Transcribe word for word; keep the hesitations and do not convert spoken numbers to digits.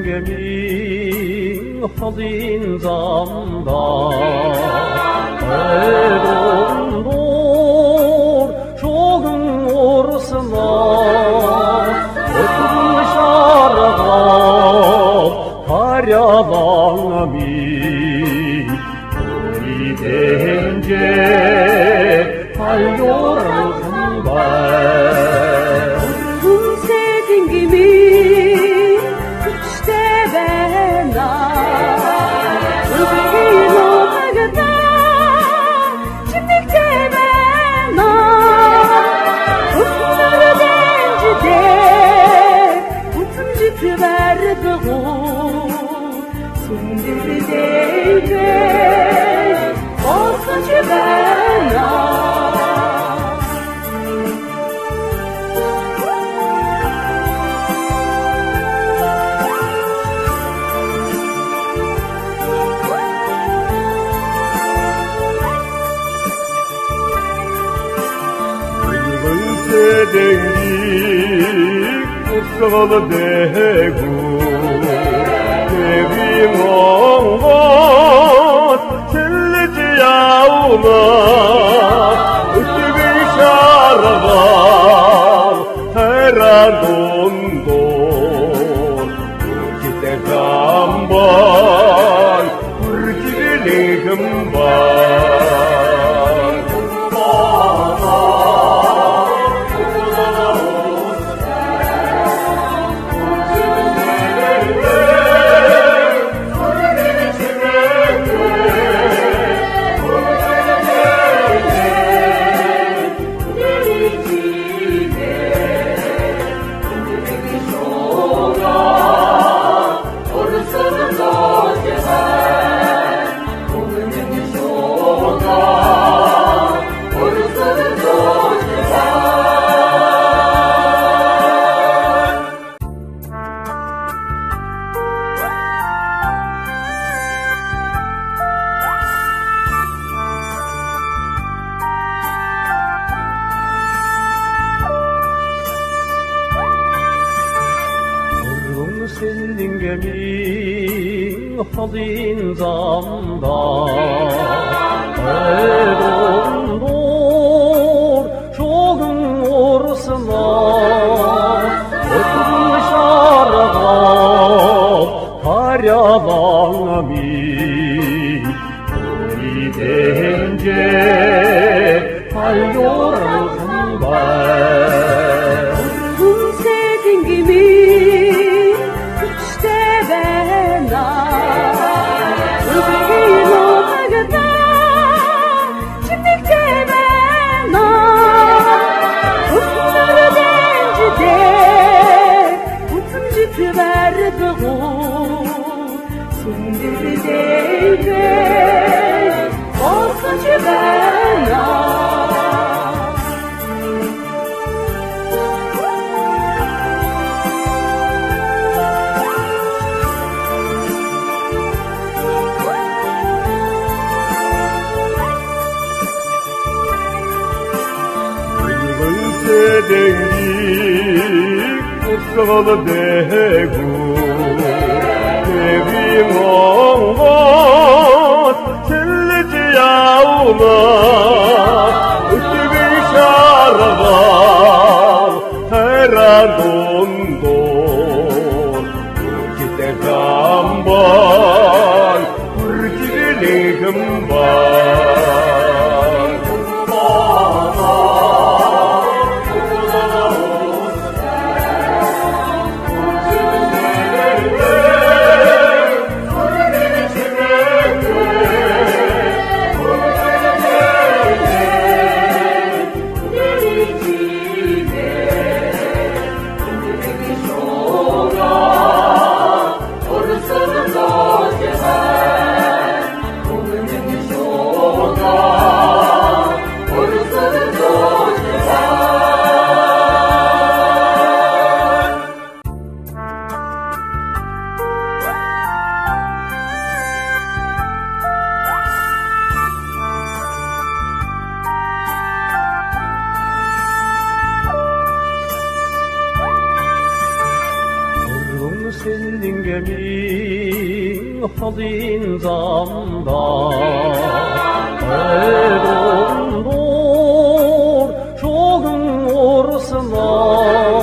gemi hazin zamda Eğrundur çoğun orsuna Ötmüş argam karyadan amin Gidince hayyorsun ben Vurgun sedin gibi işte bana Öbeğin olmagada çimdikte bana Utları dencide utuncuk verdi o Sündürü deyde olsancı bana Dengi kutsalı degu Devim olmaz Çilleci yavla Üstübü şarval Her an dondor Urkite gambal Urkite gambal Senin gemi hazin zamda Eğrundur çoğun orsuna Ötmüş argam karyadan amin Gidince hayyorsun ben Vurgun sedin gibi işte bana Öbeğin olmagada çimdikte bana Utları dencide utuncuk verdi o Sündürü deyde olsancı bana Dengi kutsalı degu Devim olmaz Çilleci yavla Üstübü şarval Her an dondor Urkite gambal Urkite gambal Thank you. yemin hazin zamda Eğer ondur çoğun orsuna